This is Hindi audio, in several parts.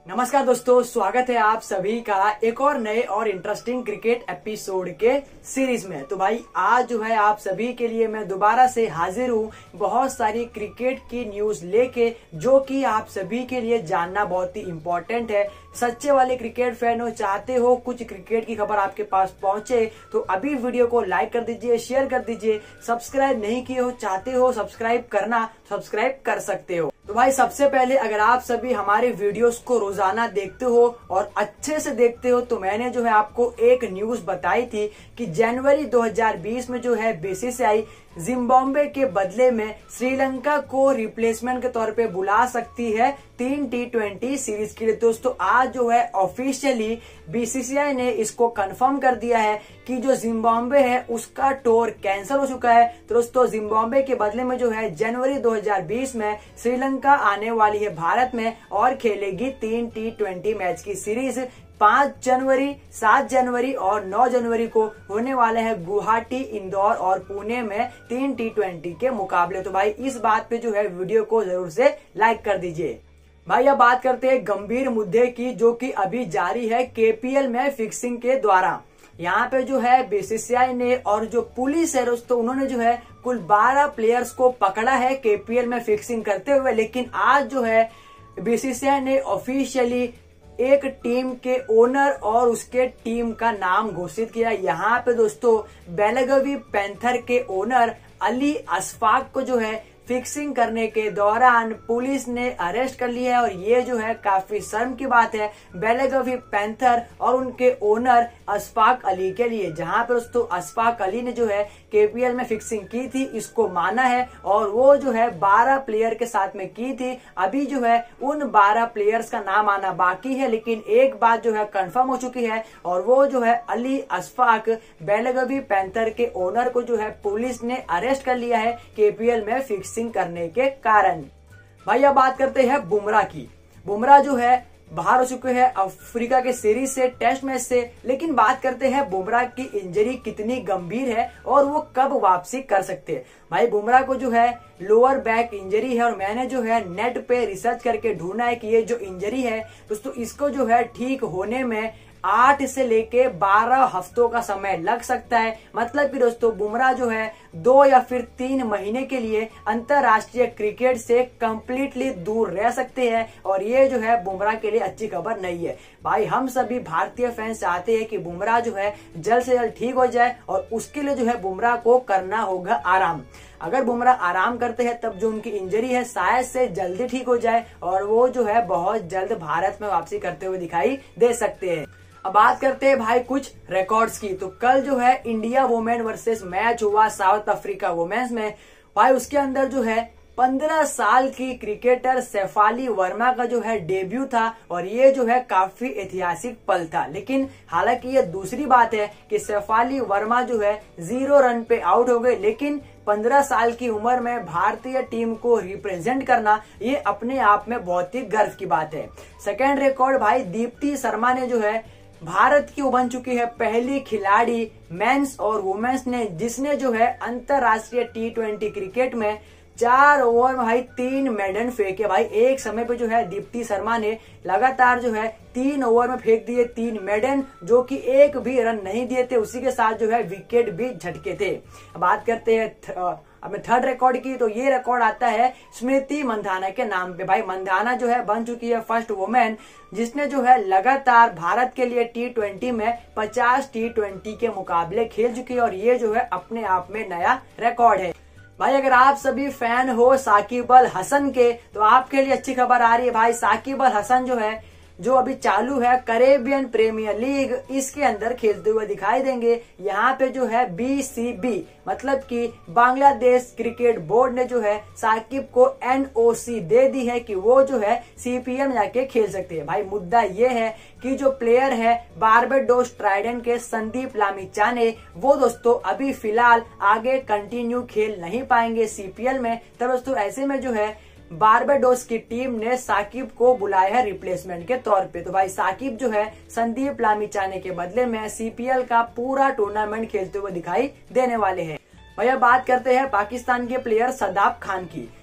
नमस्कार दोस्तों, स्वागत है आप सभी का एक और नए और इंटरेस्टिंग क्रिकेट एपिसोड के सीरीज में। तो भाई आज जो है आप सभी के लिए मैं दोबारा से हाजिर हूँ बहुत सारी क्रिकेट की न्यूज लेके, जो कि आप सभी के लिए जानना बहुत ही इम्पोर्टेंट है। सच्चे वाले क्रिकेट फैन हो, चाहते हो कुछ क्रिकेट की खबर आपके पास पहुंचे तो अभी वीडियो को लाइक कर दीजिए, शेयर कर दीजिए। सब्सक्राइब नहीं किए हो, चाहते हो सब्सक्राइब करना, सब्सक्राइब कर सकते हो। तो भाई सबसे पहले अगर आप सभी हमारे वीडियोस को रोजाना देखते हो और अच्छे से देखते हो तो मैंने जो है आपको एक न्यूज बताई थी कि जनवरी 2020 में जो है बीसीसीआई जिम्बाब्वे के बदले में श्रीलंका को रिप्लेसमेंट के तौर पे बुला सकती है 3 T20 सीरीज के लिए। दोस्तों आज जो है ऑफिशियली बीसीसीआई ने इसको कंफर्म कर दिया है कि जो जिम्बाब्वे है उसका टूर कैंसिल हो चुका है। तो दोस्तों जिम्बाब्वे के बदले में जो है जनवरी 2020 में श्रीलंका आने वाली है भारत में और खेलेगी 3 T20 मैच की सीरीज। 5 जनवरी, 7 जनवरी और 9 जनवरी को होने वाले हैं गुवाहाटी, इंदौर और पुणे में 3 T20 के मुकाबले। तो भाई इस बात पे जो है वीडियो को जरूर से लाइक कर दीजिए। भाई अब बात करते हैं गंभीर मुद्दे की, जो कि अभी जारी है केपीएल में फिक्सिंग के द्वारा। यहाँ पे जो है बीसीसीआई ने और जो पुलिस है दोस्तों उन्होंने जो है कुल 12 प्लेयर्स को पकड़ा है केपीएल में फिक्सिंग करते हुए। लेकिन आज जो है बीसीसीआई ने ऑफिशियली एक टीम के ओनर और उसके टीम का नाम घोषित किया। यहाँ पे दोस्तों बेलगवी पैंथर के ओनर अली अशफाक को जो है फिक्सिंग करने के दौरान पुलिस ने अरेस्ट कर लिया है और ये जो है काफी शर्म की बात है बेलगवी पैंथर और उनके ओनर अशफाक अली के लिए। जहां पर दोस्तों अशफाक अली ने जो है केपीएल में फिक्सिंग की थी, इसको माना है और वो जो है 12 प्लेयर के साथ में की थी। अभी जो है उन 12 प्लेयर्स का नाम आना बाकी है, लेकिन एक बात जो है कंफर्म हो चुकी है और वो जो है अली अशफाक बेलगवी पैंथर के ओनर को जो है पुलिस ने अरेस्ट कर लिया है केपीएल में फिक्सिंग करने के कारण। भाई अब बात करते हैं बुमराह की। बुमराह जो है बाहर हो चुके हैं अफ्रीका के सीरीज से, टेस्ट मैच से। लेकिन बात करते हैं बुमराह की इंजरी कितनी गंभीर है और वो कब वापसी कर सकते हैं। भाई बुमराह को जो है लोअर बैक इंजरी है और मैंने जो है नेट पे रिसर्च करके ढूंढा है कि ये जो इंजरी है दोस्तों इसको जो है ठीक होने में 8 से लेके 12 हफ्तों का समय लग सकता है। मतलब कि दोस्तों बुमराह जो है 2 या फिर 3 महीने के लिए अंतरराष्ट्रीय क्रिकेट से कंप्लीटली दूर रह सकते हैं और ये जो है बुमराह के लिए अच्छी खबर नहीं है। भाई हम सभी भारतीय फैंस चाहते हैं कि बुमराह जो है जल्द से जल्द ठीक हो जाए और उसके लिए जो है बुमराह को करना होगा आराम। अगर बुमराह आराम करते हैं तब जो उनकी इंजरी है शायद से जल्दी ठीक हो जाए और वो जो है बहुत जल्द भारत में वापसी करते हुए दिखाई दे सकते हैं। अब बात करते हैं भाई कुछ रिकॉर्ड्स की। तो कल जो है इंडिया वुमेन वर्सेस मैच हुआ साउथ अफ्रीका वुमेन्स में। भाई उसके अंदर जो है 15 साल की क्रिकेटर शेफाली वर्मा का जो है डेब्यू था और ये जो है काफी ऐतिहासिक पल था। लेकिन हालांकि ये दूसरी बात है कि शेफाली वर्मा जो है 0 रन पे आउट हो गए, लेकिन 15 साल की उम्र में भारतीय टीम को रिप्रेजेंट करना ये अपने आप में बहुत ही गर्व की बात है। सेकेंड रिकॉर्ड भाई दीप्ति शर्मा ने जो है भारत की बन चुकी है पहली खिलाड़ी मेंस और वुमेन्स ने जिसने जो है अंतरराष्ट्रीय T20 क्रिकेट में 4 ओवर में भाई 3 मेडन फेंके। भाई एक समय पे जो है दीप्ति शर्मा ने लगातार जो है 3 ओवर में फेंक दिए 3 मेडन, जो कि एक भी रन नहीं दिए थे। उसी के साथ जो है विकेट भी झटके थे। बात करते हैं अपने थर्ड रिकॉर्ड की। तो ये रिकॉर्ड आता है स्मृति मंधाना के नाम पे। भाई मंधाना जो है बन चुकी है फर्स्ट वुमेन जिसने जो है लगातार भारत के लिए T20 में 50 T20 के मुकाबले खेल चुकी है और ये जो है अपने आप में नया रिकॉर्ड है। भाई अगर आप सभी फैन हो साकिब अल हसन के तो आपके लिए अच्छी खबर आ रही है। भाई साकिब अल हसन जो है जो अभी चालू है कैरेबियन प्रीमियर लीग, इसके अंदर खेलते हुए दिखाई देंगे। यहाँ पे जो है BCB मतलब कि बांग्लादेश क्रिकेट बोर्ड ने जो है साकिब को NOC दे दी है कि वो जो है CPL में जाके खेल सकते हैं। भाई मुद्दा ये है कि जो प्लेयर है बारबाडोस ट्राइडेंट के संदीप लामिछाने वो दोस्तों अभी फिलहाल आगे कंटिन्यू खेल नहीं पाएंगे CPL में। तब दोस्तों ऐसे में जो है बारबाडोस की टीम ने साकिब को बुलाया है रिप्लेसमेंट के तौर पे। तो भाई साकिब जो है संदीप लामिछाने के बदले में CPL का पूरा टूर्नामेंट खेलते हुए दिखाई देने वाले हैं। भैया बात करते हैं पाकिस्तान के प्लेयर सदाब खान की।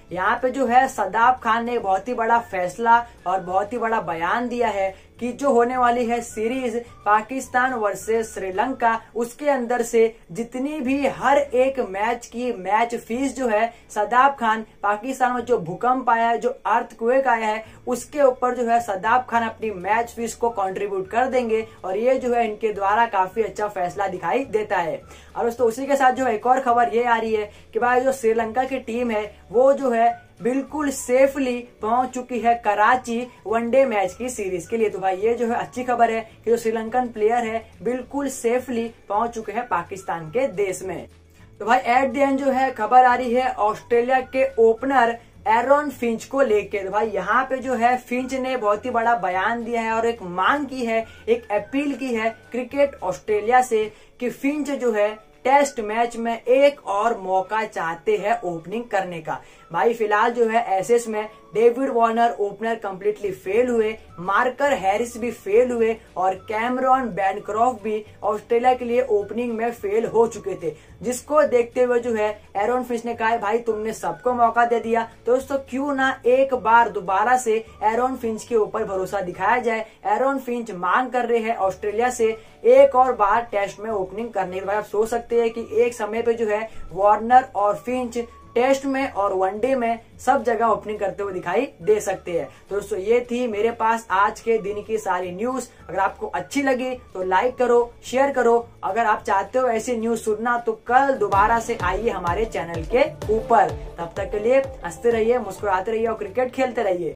यहाँ पे जो है सदाब खान ने बहुत ही बड़ा फैसला और बहुत ही बड़ा बयान दिया है कि जो होने वाली है सीरीज पाकिस्तान वर्सेस श्रीलंका, उसके अंदर से जितनी भी हर एक मैच की मैच फीस जो है सदाब खान, पाकिस्तान में जो भूकंप आया है, जो अर्थक्वेक आया है, उसके ऊपर जो है सदाब खान अपनी मैच फीस को कंट्रीब्यूट कर देंगे। और ये जो है इनके द्वारा काफी अच्छा फैसला दिखाई देता है। और दोस्तों उसी के साथ जो एक और खबर ये आ रही है कि भाई जो श्रीलंका की टीम है वो जो है बिल्कुल सेफली पहुंच चुकी है कराची वनडे मैच की सीरीज के लिए। तो भाई ये जो है अच्छी खबर है कि जो श्रीलंकन प्लेयर है बिल्कुल सेफली पहुंच चुके हैं पाकिस्तान के देश में। तो भाई एट द एंड जो है खबर आ रही है ऑस्ट्रेलिया के ओपनर एरन फिंच को लेके। तो भाई यहाँ पे जो है फिंच ने बहुत ही बड़ा बयान दिया है और एक मांग की है, एक अपील की है क्रिकेट ऑस्ट्रेलिया से कि फिंच जो है टेस्ट मैच में एक और मौका चाहते हैं ओपनिंग करने का। भाई फिलहाल जो है एसेस में David Warner opener completely fail हुए, मार्कर हैरिस भी फेल हुए और कैमरॉन बैनक्रॉफ्ट भी ऑस्ट्रेलिया के लिए ओपनिंग में फेल हो चुके थे, जिसको देखते हुए जो है एरन फिंच ने कहा भाई तुमने सबको मौका दे दिया, तो दोस्तों क्यों ना एक बार दोबारा से एरन फिंच के ऊपर भरोसा दिखाया जाए। एरन फिंच मांग कर रहे हैं ऑस्ट्रेलिया से एक और बार टेस्ट में ओपनिंग करने के। भाई आप सोच सकते हैं कि एक समय पे जो है वार्नर और फिंच टेस्ट में और वनडे में सब जगह ओपनिंग करते हुए दिखाई दे सकते हैं। तो दोस्तों ये थी मेरे पास आज के दिन की सारी न्यूज। अगर आपको अच्छी लगी तो लाइक करो, शेयर करो। अगर आप चाहते हो ऐसी न्यूज सुनना तो कल दोबारा से आइए हमारे चैनल के ऊपर। तब तक के लिए हंसते रहिए, मुस्कुराते रहिए और क्रिकेट खेलते रहिए।